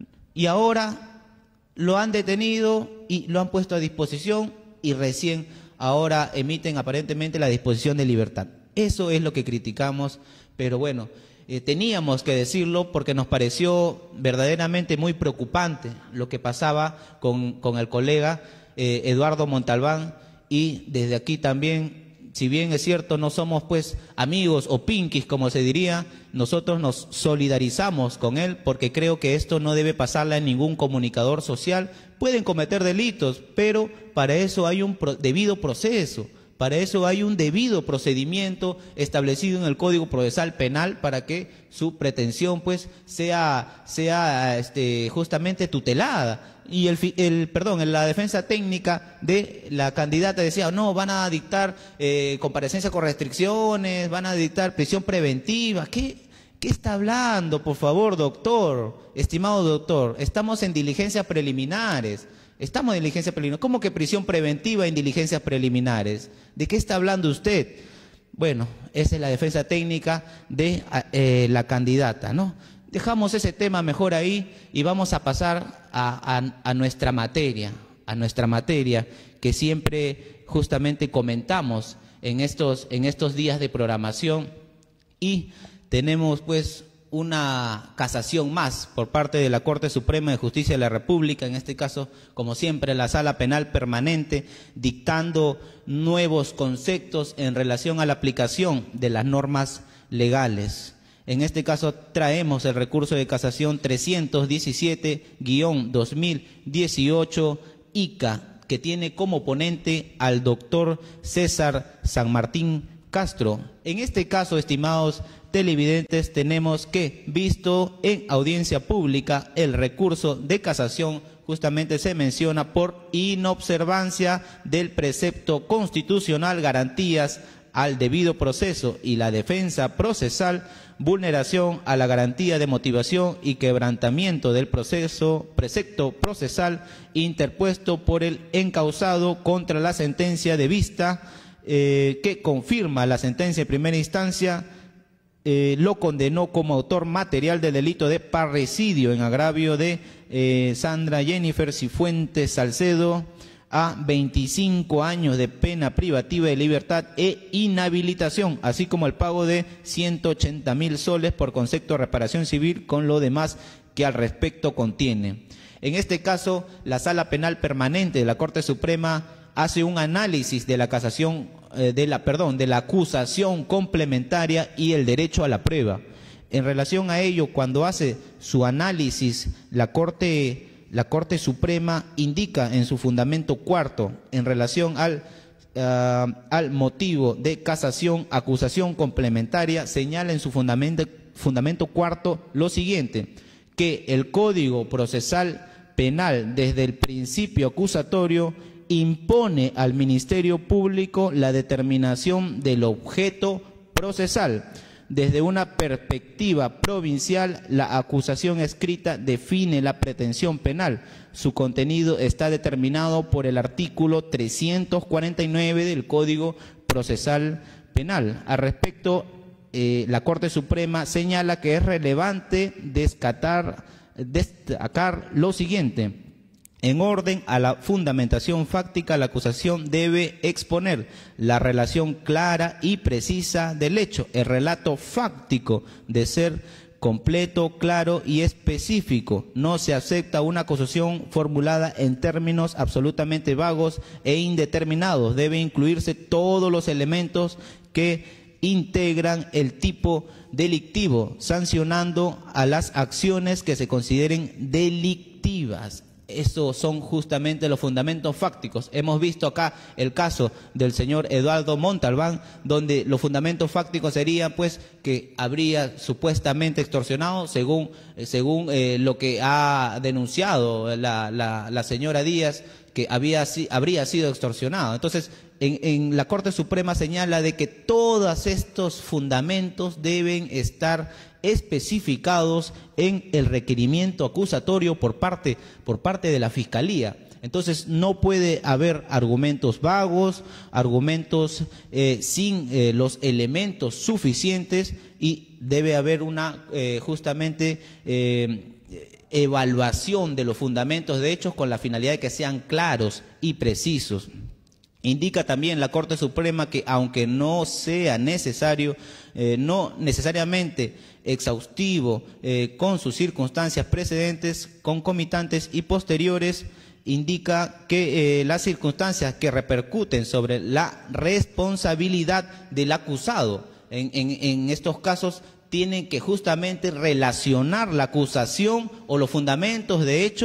S6: Y ahora lo han detenido y lo han puesto a disposición y recién ahora emiten aparentemente la disposición de libertad. Eso es lo que criticamos, pero bueno, eh, teníamos que decirlo porque nos pareció verdaderamente muy preocupante lo que pasaba con, con el colega eh, Eduardo Montalbán, y desde aquí también, si bien es cierto, no somos pues amigos o pinquis como se diría, nosotros nos solidarizamos con él porque creo que esto no debe pasarle a ningún comunicador social. Pueden cometer delitos, pero para eso hay un pro- debido proceso. Para eso hay un debido procedimiento establecido en el Código Procesal Penal para que su pretensión pues sea, sea este, justamente tutelada. Y el, el perdón, la defensa técnica de la candidata decía, no, van a dictar eh, comparecencia con restricciones, van a dictar prisión preventiva. ¿Qué, qué está hablando, por favor, doctor? Estimado doctor, estamos en diligencias preliminares. Estamos en diligencias preliminares. ¿Cómo que prisión preventiva en diligencias preliminares? ¿De qué está hablando usted? Bueno, esa es la defensa técnica de eh, la candidata, ¿no? Dejamos ese tema mejor ahí y vamos a pasar a, a, a nuestra materia, a nuestra materia que siempre justamente comentamos en estos, en estos días de programación, y tenemos pues una casación más por parte de la Corte Suprema de Justicia de la República, en este caso, como siempre, la Sala Penal Permanente, dictando nuevos conceptos en relación a la aplicación de las normas legales. En este caso traemos el recurso de casación trescientos diecisiete guión dos mil dieciocho I C A, que tiene como ponente al doctor César San Martín Castro. En este caso, estimados televidentes, tenemos que, visto en audiencia pública, el recurso de casación justamente se menciona por inobservancia del precepto constitucional, garantías al debido proceso y la defensa procesal, vulneración a la garantía de motivación y quebrantamiento del proceso, precepto procesal interpuesto por el encausado contra la sentencia de vista, eh, que confirma la sentencia en primera instancia, eh, lo condenó como autor material del delito de parricidio en agravio de eh, Sandra Jennifer Cifuentes Salcedo, a veinticinco años de pena privativa de libertad e inhabilitación, así como el pago de ciento ochenta mil soles por concepto de reparación civil con lo demás que al respecto contiene. En este caso, la Sala Penal Permanente de la Corte Suprema hace un análisis de la casación, eh, de la, perdón, de la acusación complementaria y el derecho a la prueba. En relación a ello, cuando hace su análisis, la Corte La Corte Suprema indica en su fundamento cuarto, en relación al, uh, al motivo de casación, acusación complementaria, señala en su fundamento, fundamento cuarto lo siguiente, que el Código Procesal Penal, desde el principio acusatorio, impone al Ministerio Público la determinación del objeto procesal. Desde una perspectiva provincial, la acusación escrita define la pretensión penal. Su contenido está determinado por el artículo trescientos cuarenta y nueve del Código Procesal Penal. Al respecto, eh, la Corte Suprema señala que es relevante destacar, destacar lo siguiente. En orden a la fundamentación fáctica, la acusación debe exponer la relación clara y precisa del hecho. El relato fáctico de ser completo, claro y específico. No se acepta una acusación formulada en términos absolutamente vagos e indeterminados. Debe incluirse todos los elementos que integran el tipo delictivo, sancionando a las acciones que se consideren delictivas. Estos son justamente los fundamentos fácticos. Hemos visto acá el caso del señor Eduardo Montalbán, donde los fundamentos fácticos serían pues que habría supuestamente extorsionado, según, según eh, lo que ha denunciado la, la, la señora Díaz, que había, habría sido extorsionado. Entonces, en, en la Corte Suprema señala de que todos estos fundamentos deben estar especificados en el requerimiento acusatorio por parte, por parte de la Fiscalía. Entonces no puede haber argumentos vagos, argumentos eh, sin eh, los elementos suficientes, y debe haber una eh, justamente eh, evaluación de los fundamentos de hechos con la finalidad de que sean claros y precisos. Indica también la Corte Suprema que aunque no sea necesario, eh, no necesariamente exhaustivo, eh, con sus circunstancias precedentes, concomitantes y posteriores, indica que eh, las circunstancias que repercuten sobre la responsabilidad del acusado en, en, en estos casos tienen que justamente relacionar la acusación o los fundamentos de hecho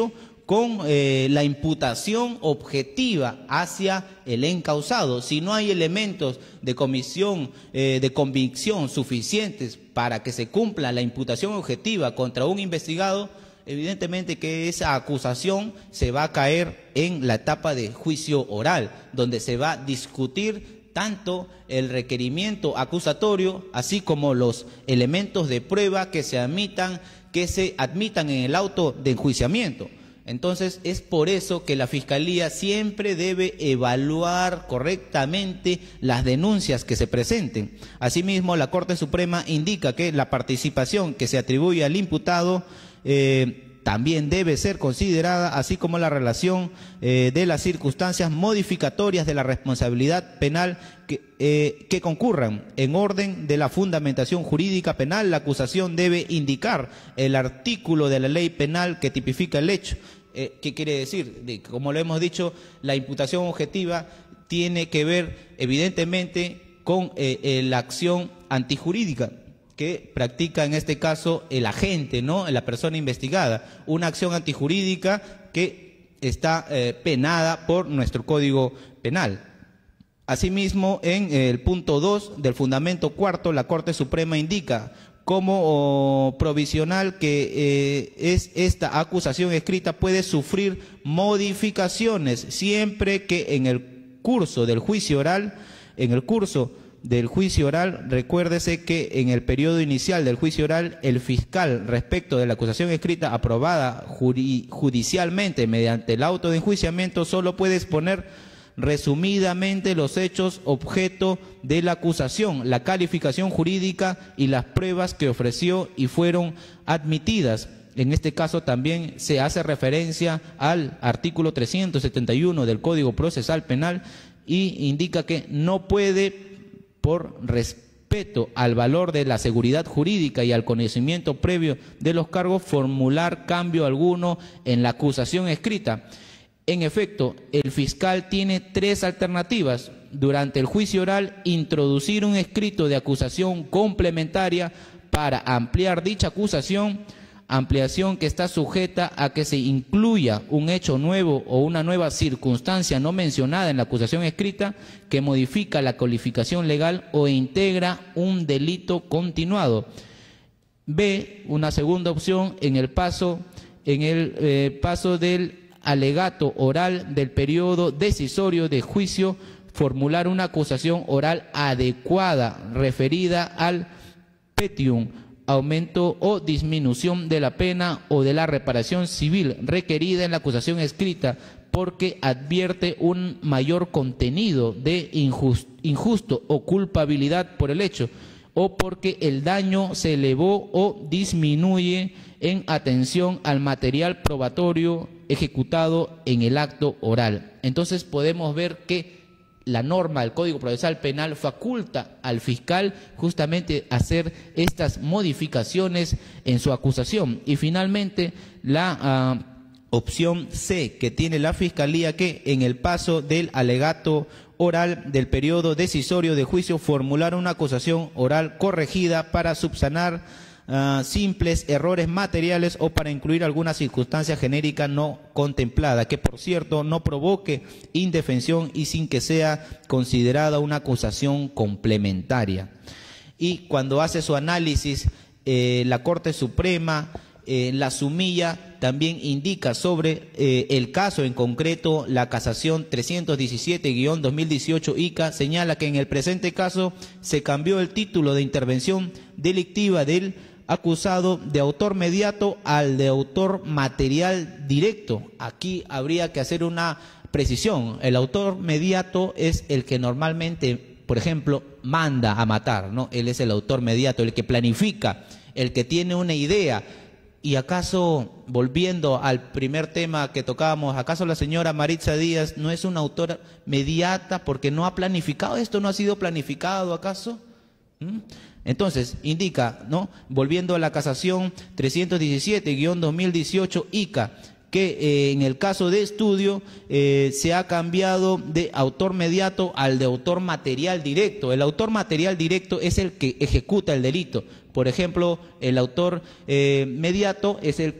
S6: con eh, la imputación objetiva hacia el encausado. Si no hay elementos de comisión, eh, de convicción suficientes para que se cumpla la imputación objetiva contra un investigado, evidentemente que esa acusación se va a caer en la etapa de juicio oral, donde se va a discutir tanto el requerimiento acusatorio, así como los elementos de prueba que se admitan, que se admitan en el auto de enjuiciamiento. Entonces, es por eso que la Fiscalía siempre debe evaluar correctamente las denuncias que se presenten. Asimismo, la Corte Suprema indica que la participación que se atribuye al imputado eh, también debe ser considerada, así como la relación eh, de las circunstancias modificatorias de la responsabilidad penal que, eh, que concurran en orden de la fundamentación jurídica penal. La acusación debe indicar el artículo de la ley penal que tipifica el hecho. Eh, ¿Qué quiere decir? De, como lo hemos dicho, la imputación objetiva tiene que ver evidentemente con eh, eh, la acción antijurídica que practica en este caso el agente, ¿no? La persona investigada, una acción antijurídica que está eh, penada por nuestro Código Penal. Asimismo, en el punto dos del fundamento cuarto, la Corte Suprema indica como oh, provisional que eh, es esta acusación escrita puede sufrir modificaciones siempre que en el curso del juicio oral, en el curso del juicio oral, recuérdese que en el periodo inicial del juicio oral, el fiscal respecto de la acusación escrita aprobada juri, judicialmente mediante el auto de enjuiciamiento solo puede exponer resumidamente los hechos objeto de la acusación, la calificación jurídica y las pruebas que ofreció y fueron admitidas. En este caso también se hace referencia al artículo trescientos setenta y uno del Código Procesal Penal y indica que no puede, por respeto al valor de la seguridad jurídica y al conocimiento previo de los cargos, formular cambio alguno en la acusación escrita. En efecto, el fiscal tiene tres alternativas. Durante el juicio oral, introducir un escrito de acusación complementaria para ampliar dicha acusación, ampliación que está sujeta a que se incluya un hecho nuevo o una nueva circunstancia no mencionada en la acusación escrita que modifica la calificación legal o integra un delito continuado. B, una segunda opción en el paso, en el eh, paso del alegato oral del periodo decisorio de juicio, formular una acusación oral adecuada referida al petium, aumento o disminución de la pena o de la reparación civil requerida en la acusación escrita porque advierte un mayor contenido de injusto, injusto o culpabilidad por el hecho, o porque el daño se elevó o disminuye en atención al material probatorio ejecutado en el acto oral. Entonces podemos ver que la norma del Código Procesal Penal faculta al fiscal justamente hacer estas modificaciones en su acusación. Y finalmente la uh, opción C que tiene la Fiscalía, que en el paso del alegato oral del periodo decisorio de juicio formular una acusación oral corregida para subsanar Uh, simples errores materiales o para incluir alguna circunstancia genérica no contemplada, que por cierto no provoque indefensión y sin que sea considerada una acusación complementaria. Y cuando hace su análisis, eh, la Corte Suprema, eh, la sumilla, también indica sobre eh, el caso en concreto. La casación trescientos diecisiete guión dos mil dieciocho I C A señala que en el presente caso se cambió el título de intervención delictiva del acusado de autor mediato al de autor material directo. Aquí habría que hacer una precisión. El autor mediato es el que normalmente, por ejemplo, manda a matar, ¿no? Él es el autor mediato, el que planifica, el que tiene una idea. ¿Y acaso, volviendo al primer tema que tocábamos, acaso la señora Maritza Díaz no es una autora mediata porque no ha planificado? ¿Esto no ha sido planificado acaso? ¿Mm? Entonces, indica, ¿no? Volviendo a la casación trescientos diecisiete guión dos mil dieciocho I C A, que eh, en el caso de estudio eh, se ha cambiado de autor mediato al de autor material directo. El autor material directo es el que ejecuta el delito. Por ejemplo, el autor eh, mediato es el que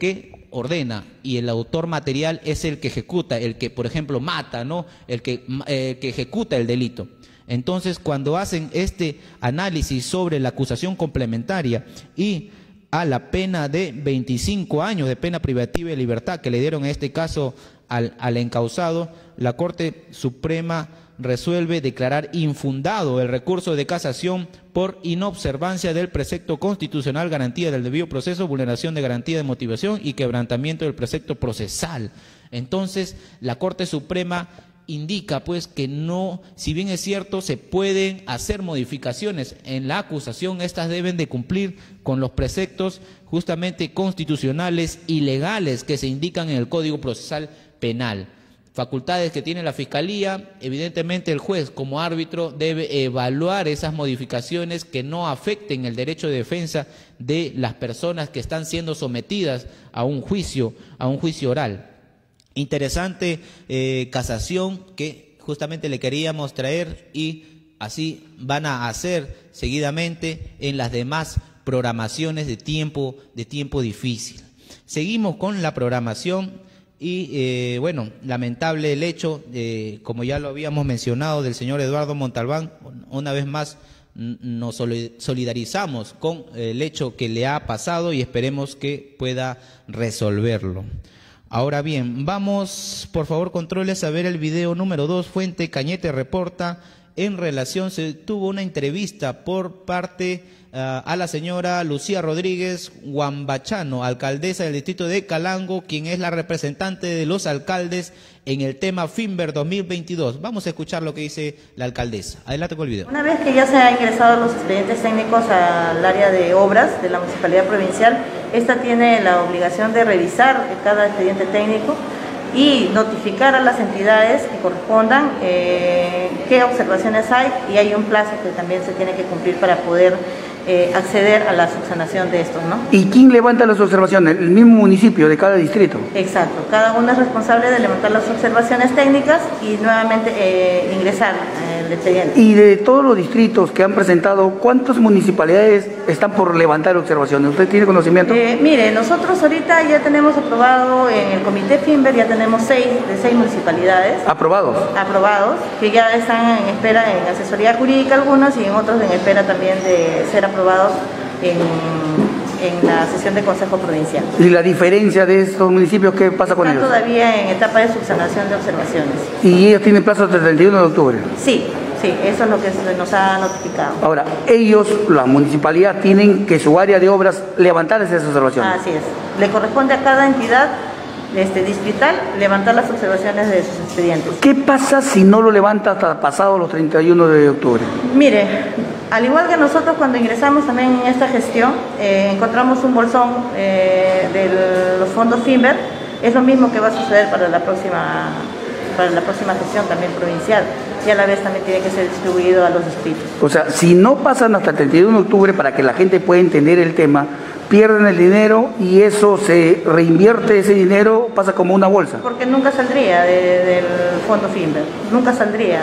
S6: ordena y el autor material es el que ejecuta, el que, por ejemplo, mata, ¿no? El que, eh, que ejecuta el delito. Entonces, cuando hacen este análisis sobre la acusación complementaria y a la pena de veinticinco años de pena privativa de libertad que le dieron en este caso al, al encausado, la Corte Suprema resuelve declarar infundado el recurso de casación por inobservancia del precepto constitucional, garantía del debido proceso, vulneración de garantía de motivación y quebrantamiento del precepto procesal. Entonces, la Corte Suprema indica pues que no, si bien es cierto, se pueden hacer modificaciones en la acusación, estas deben de cumplir con los preceptos justamente constitucionales y legales que se indican en el Código Procesal Penal. Facultades que tiene la Fiscalía, evidentemente el juez como árbitro debe evaluar esas modificaciones que no afecten el derecho de defensa de las personas que están siendo sometidas a un juicio, a un juicio oral. Interesante eh, casación que justamente le queríamos traer y así van a hacer seguidamente en las demás programaciones de tiempo, de tiempo difícil. Seguimos con la programación y eh, bueno, lamentable el hecho, eh, como ya lo habíamos mencionado, del señor Eduardo Montalbán. Una vez más nos solidarizamos con el hecho que le ha pasado y esperemos que pueda resolverlo. Ahora bien, vamos, por favor, controles, a ver el video número dos. Fuente Cañete reporta, en relación, se tuvo una entrevista por parte uh, a la señora Lucía Rodríguez Guambachano, alcaldesa del distrito de Calango, quien es la representante de los alcaldes en el tema Finver dos mil veintidós. Vamos a escuchar lo que dice la alcaldesa. Adelante con el video.
S13: Una vez que ya se han ingresado los expedientes técnicos al área de obras de la Municipalidad Provincial, esta tiene la obligación de revisar cada expediente técnico y notificar a las entidades que correspondan eh, qué observaciones hay, y hay un plazo que también se tiene que cumplir para poder eh, acceder a la subsanación de estos, ¿no?
S14: ¿Y quién levanta las observaciones? ¿El mismo municipio de cada distrito?
S13: Exacto, cada uno es responsable de levantar las observaciones técnicas y nuevamente eh, ingresar el expediente.
S14: Y de todos los distritos que han presentado, ¿cuántas municipalidades están por levantar observaciones? ¿Usted tiene conocimiento?
S13: Eh, mire, nosotros ahorita ya tenemos aprobado en el Comité Finver, ya tenemos seis de seis municipalidades.
S14: ¿Aprobados?
S13: Aprobados, que ya están en espera en asesoría jurídica algunas y en otros en espera también de ser aprobados en, en la sesión de Consejo Provincial.
S14: ¿Y la diferencia de estos municipios, qué pasa con
S13: Están
S14: ellos?
S13: todavía en etapa de subsanación de observaciones.
S14: ¿Y ellos tienen plazo hasta el treinta y uno de octubre?
S13: Sí, sí, eso es lo que se nos ha notificado.
S14: Ahora, ellos, la municipalidad, tienen que su área de obras levantar esas observaciones.
S13: Así es. Le corresponde a cada entidad este, distrital levantar las observaciones de sus expedientes.
S14: ¿Qué pasa si no lo levanta hasta pasado los treinta y uno de octubre?
S13: Mire, al igual que nosotros cuando ingresamos también en esta gestión, eh, encontramos un bolsón eh, de los fondos Finver, es lo mismo que va a suceder para la próxima, para la próxima gestión también provincial, y a la vez también tiene que ser distribuido a los distritos.
S14: O sea, si no pasan hasta el treinta y uno de octubre para que la gente pueda entender el tema, pierden el dinero y eso se reinvierte, ese dinero pasa como una bolsa.
S13: Porque nunca saldría de, del fondo Finver, nunca saldría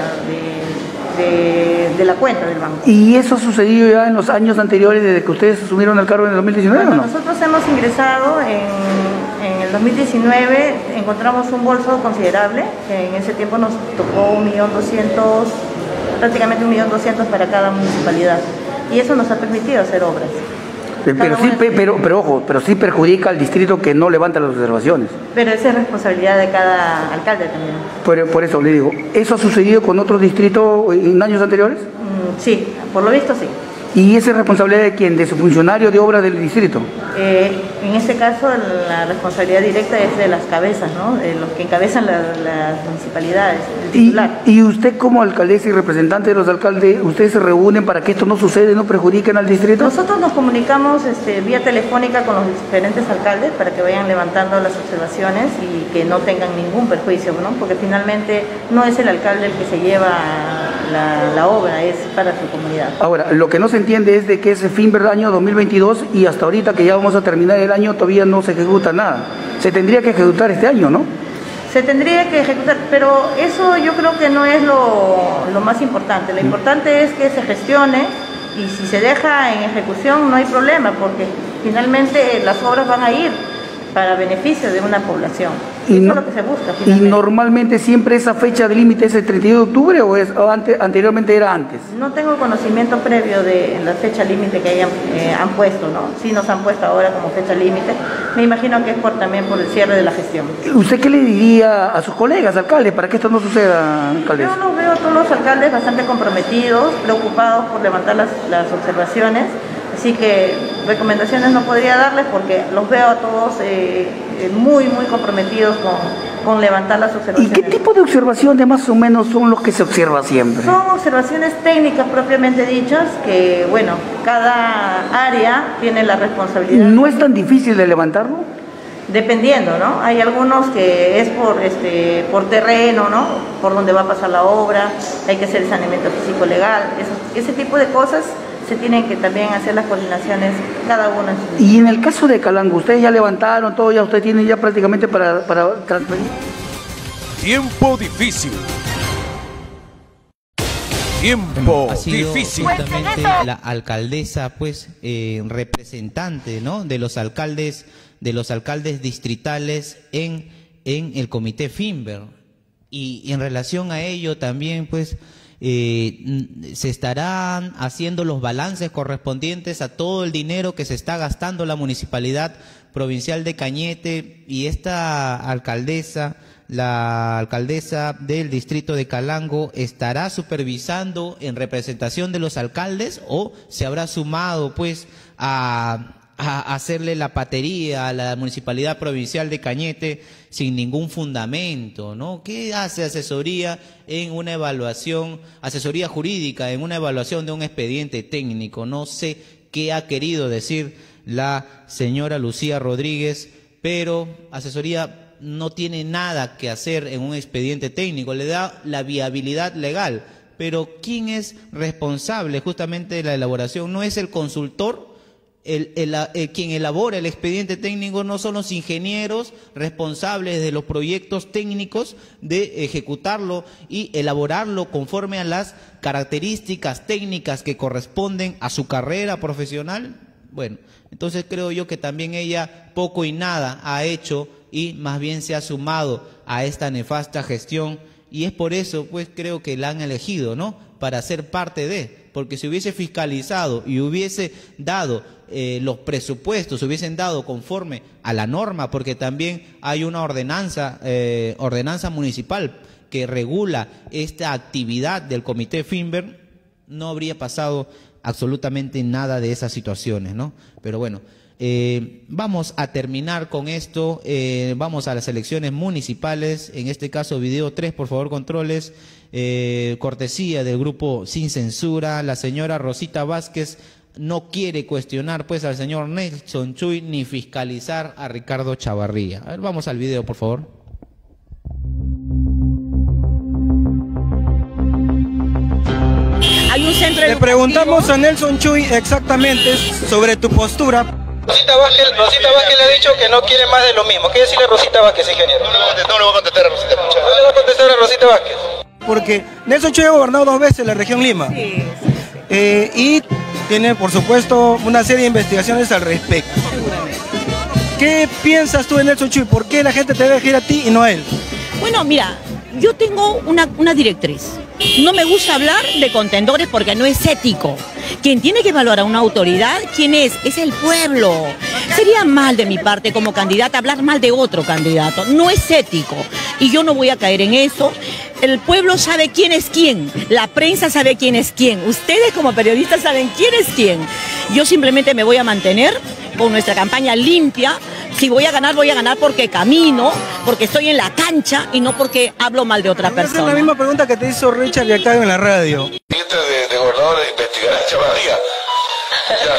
S13: de, de, de la cuenta del banco.
S14: ¿Y eso ha sucedido ya en los años anteriores desde que ustedes asumieron el cargo en el dos mil diecinueve?
S13: Bueno,
S14: ¿o no?
S13: nosotros hemos ingresado en, en el dos mil diecinueve, encontramos un bolso considerable, que en ese tiempo nos tocó un millón doscientos, prácticamente un millón doscientos para cada municipalidad, y eso nos ha permitido hacer obras.
S14: Pero sí, pero, pero ojo, pero sí perjudica al distrito que no levanta las observaciones.
S13: Pero esa es responsabilidad de cada alcalde también.
S14: Por, por eso le digo, ¿eso ha sucedido con otros distritos en años anteriores?
S13: Mm, sí, por lo visto sí.
S14: ¿Y esa es responsabilidad de quién? ¿De su funcionario de obra del distrito?
S13: Eh, en este caso la responsabilidad directa es de las cabezas, ¿no? De los que encabezan la, las municipalidades, el titular.
S14: ¿Y, y usted como alcaldesa y representante de los alcaldes, ustedes se reúnen para que esto no suceda y no perjudiquen al distrito?
S13: Nosotros nos comunicamos este, vía telefónica con los diferentes alcaldes para que vayan levantando las observaciones y que no tengan ningún perjuicio, ¿no? Porque finalmente no es el alcalde el que se lleva la, la obra, es para su comunidad.
S14: Ahora, lo que no se entiende es de que ese fin del año dos mil veintidós y hasta ahorita que ya vamos a terminar el año todavía no se ejecuta nada. Se tendría que ejecutar este año, ¿no?
S13: Se tendría que ejecutar, pero eso yo creo que no es lo, lo más importante. Lo importante es que se gestione y si se deja en ejecución no hay problema porque finalmente las obras van a ir para beneficio de una población.
S14: Y
S13: Eso
S14: no,
S13: es lo que se busca.
S14: ¿Y
S13: Finalmente.
S14: normalmente siempre esa fecha de límite es el treinta y uno de octubre o, es, o ante, anteriormente era antes?
S13: No tengo conocimiento previo de la fecha límite que hayan eh, han puesto, ¿no? Sí nos han puesto ahora como fecha límite. Me imagino que es por también por el cierre de la gestión.
S14: ¿Usted qué le diría a sus colegas, alcaldes, para que esto no suceda, alcaldes?
S13: Yo los veo a todos los alcaldes bastante comprometidos, preocupados por levantar las, las observaciones. Así que recomendaciones no podría darles porque los veo a todos eh, muy, muy comprometidos con, con levantar las
S14: ¿Y
S13: observaciones.
S14: qué tipo de observaciones más o menos son los que se observa siempre?
S13: Son observaciones técnicas propiamente dichas que, bueno, cada área tiene la responsabilidad.
S14: ¿No es tan difícil de levantarlo?
S13: Dependiendo, ¿no? Hay algunos que es por este por terreno, ¿no? Por donde va a pasar la obra, hay que hacer el saneamiento físico legal, eso, ese tipo de cosas se tienen que también hacer las coordinaciones cada uno en su...
S14: Y en el caso de Calango, ustedes ya levantaron todo, ya ustedes tienen ya prácticamente para, para transferir.
S4: Tiempo difícil. Tiempo
S6: ha sido
S4: difícil.
S6: justamente la alcaldesa, pues, eh, representante, ¿no? De los alcaldes, de los alcaldes distritales en, en el comité Finver. Y, y en relación a ello también, pues, eh, se estarán haciendo los balances correspondientes a todo el dinero que se está gastando la Municipalidad Provincial de Cañete, y esta alcaldesa, la alcaldesa del distrito de Calango, estará supervisando en representación de los alcaldes, o se habrá sumado pues a, a hacerle la patería a la Municipalidad Provincial de Cañete sin ningún fundamento, ¿no? ¿Qué hace asesoría en una evaluación, asesoría jurídica en una evaluación de un expediente técnico? No sé qué ha querido decir la señora Lucía Rodríguez, pero asesoría no tiene nada que hacer en un expediente técnico, le da la viabilidad legal, pero ¿quién es responsable justamente de la elaboración? No es el consultor, el, el, el, quien elabora el expediente técnico, no son los ingenieros responsables de los proyectos técnicos de ejecutarlo y elaborarlo conforme a las características técnicas que corresponden a su carrera profesional. Bueno, entonces creo yo que también ella poco y nada ha hecho y más bien se ha sumado a esta nefasta gestión, y es por eso pues creo que la han elegido, ¿no? Para ser parte de, porque si hubiese fiscalizado y hubiese dado eh, los presupuestos, hubiesen dado conforme a la norma, porque también hay una ordenanza, eh, ordenanza municipal que regula esta actividad del comité Finver, no habría pasado absolutamente nada de esas situaciones, ¿no? Pero bueno, eh, vamos a terminar con esto, eh, vamos a las elecciones municipales, en este caso video tres, por favor, controles, eh, cortesía del grupo Sin Censura. La señora Rosita Vázquez no quiere cuestionar pues al señor Nelson Chuy ni fiscalizar a Ricardo Chavarría. A ver, vamos al video, por favor.
S15: Hay un centro Le preguntamos a Nelson Chuy exactamente sobre tu postura.
S16: Rosita Vázquez, Rosita Vázquez le ha dicho que no quiere más de lo mismo. ¿Qué decirle a Rosita Vázquez, ingeniero? No le voy a contestar, no le voy a contestar a Rosita. No le voy a contestar a Rosita Vázquez.
S15: Porque Nelson Chuy ha gobernado dos veces la región Lima. Sí, sí, sí. Eh, y tiene, por supuesto, una serie de investigaciones al respecto. ¿Qué piensas tú de Nelson Chuy? ¿Por qué la gente te debe elegir a ti y no a él?
S17: Bueno, mira, yo tengo una, una directriz. No me gusta hablar de contendores porque no es ético. Quien tiene que evaluar a una autoridad, ¿quién es? Es el pueblo. Sería mal de mi parte como candidata hablar mal de otro candidato. No es ético. Y yo no voy a caer en eso. El pueblo sabe quién es quién. La prensa sabe quién es quién. Ustedes como periodistas saben quién es quién. Yo simplemente me voy a mantener con nuestra campaña limpia. Si voy a ganar, voy a ganar porque camino, porque estoy en la cancha y no porque hablo mal de otra persona.
S15: Esa es la misma pregunta que te hizo Richard Yacayo en la radio.
S16: De, de gobernador investigará a Chavarría. Ya.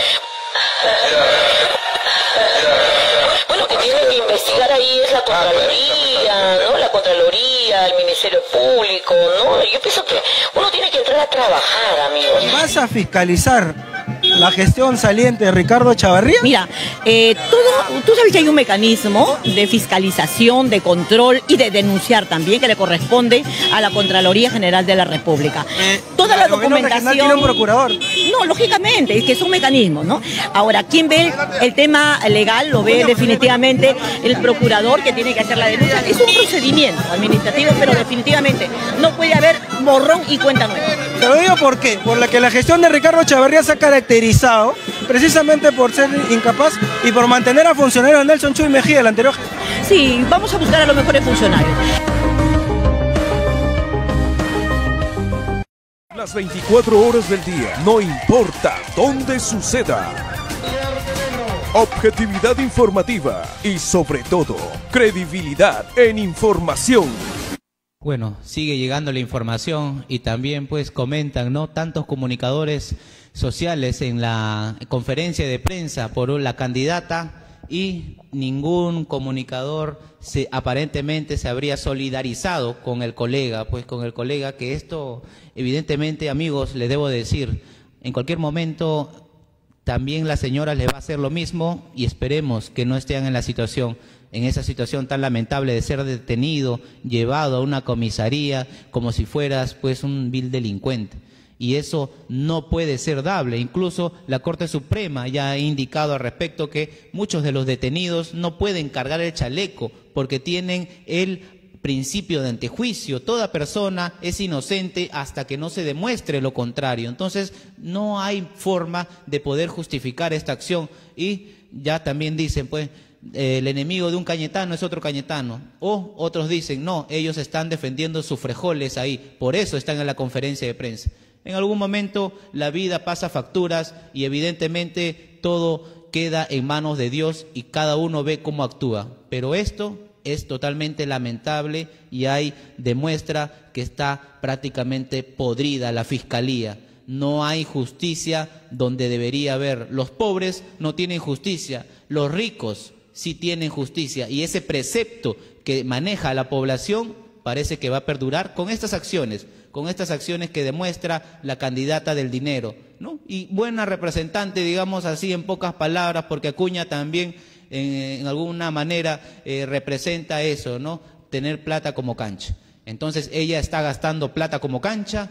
S17: Bueno, que tiene que investigar ahí es la Contraloría, ¿no? La Contraloría, el Ministerio Público, ¿no? Yo pienso que uno tiene que entrar a trabajar, amigos.
S15: ¿Vas a fiscalizar la gestión saliente de Ricardo Chavarría?
S17: Mira, eh, todo, tú sabes que hay un mecanismo de fiscalización, de control y de denunciar también que le corresponde a la Contraloría General de la República.
S15: Eh,
S17: Toda la documentación...
S15: tiene un procurador.
S17: No, lógicamente, es que son mecanismos, ¿no? Ahora, ¿quién ve el tema legal? Lo ve definitivamente el procurador que tiene que hacer la denuncia. Es un procedimiento administrativo, pero definitivamente no puede haber borrón y cuenta nueva.
S15: Te lo digo por qué, por la que la gestión de Ricardo Chavarría se ha caracterizado precisamente por ser incapaz y por mantener a funcionario Nelson Chuy Mejía, el anterior.
S17: Sí, vamos a buscar a los mejores funcionarios.
S4: Las veinticuatro horas del día, no importa dónde suceda. Objetividad informativa y sobre todo, credibilidad en información.
S6: Bueno, sigue llegando la información y también pues comentan, ¿no? Tantos comunicadores sociales en la conferencia de prensa por la candidata y ningún comunicador se, aparentemente se habría solidarizado con el colega, pues con el colega que esto, evidentemente, amigos, les debo decir, en cualquier momento también la señora les va a hacer lo mismo y esperemos que no estén en la situación, en esa situación tan lamentable de ser detenido, llevado a una comisaría como si fueras pues un vil delincuente. Y eso no puede ser dable. Incluso la Corte Suprema ya ha indicado al respecto que muchos de los detenidos no pueden cargar el chaleco porque tienen el principio de antejuicio. Toda persona es inocente hasta que no se demuestre lo contrario. Entonces no hay forma de poder justificar esta acción. Y ya también dicen, pues, eh, el enemigo de un cañetano es otro cañetano. O otros dicen, no, ellos están defendiendo sus frijoles ahí, por eso están en la conferencia de prensa. En algún momento la vida pasa facturas y evidentemente todo queda en manos de Dios y cada uno ve cómo actúa. Pero esto es totalmente lamentable y ahí demuestra que está prácticamente podrida la fiscalía. No hay justicia donde debería haber. Los pobres no tienen justicia, los ricos sí tienen justicia y ese precepto que maneja a la población parece que va a perdurar con estas acciones, con estas acciones que demuestra la candidata del dinero, ¿no? Y buena representante, digamos así en pocas palabras, porque Acuña también en, en alguna manera eh, representa eso, ¿no? Tener plata como cancha. Entonces ella está gastando plata como cancha,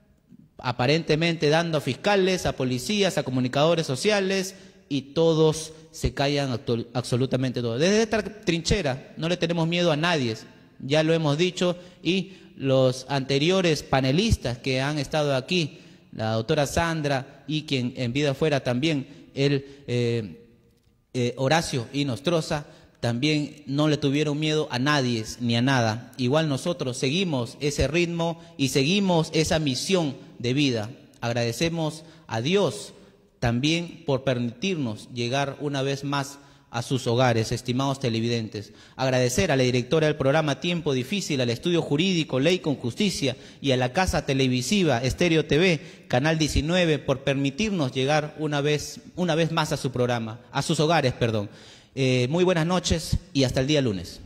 S6: aparentemente dando a fiscales, a policías, a comunicadores sociales, y todos se callan absolutamente todos. Desde esta trinchera no le tenemos miedo a nadie, ya lo hemos dicho, y los anteriores panelistas que han estado aquí, la doctora Sandra y quien en vida fuera también, el eh, eh, Horacio y Nostroza, también no le tuvieron miedo a nadie ni a nada. Igual nosotros seguimos ese ritmo y seguimos esa misión de vida. Agradecemos a Dios también por permitirnos llegar una vez más a sus hogares, estimados televidentes. Agradecer a la directora del programa Tiempo Difícil, al Estudio Jurídico Ley con Justicia y a la Casa Televisiva Estéreo T V, Canal diecinueve, por permitirnos llegar una vez, una vez más a su programa, a sus hogares, perdón. Eh, muy buenas noches y hasta el día lunes.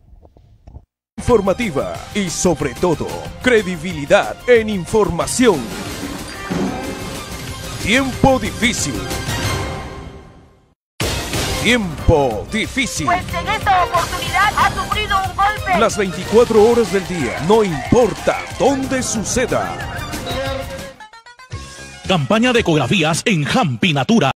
S4: Informativa y sobre todo, credibilidad en información. Tiempo difícil. Tiempo difícil.
S5: Pues en esta oportunidad ha sufrido un golpe.
S4: Las veinticuatro horas del día, no importa dónde suceda.
S3: Campaña de ecografías en Hampi Natura.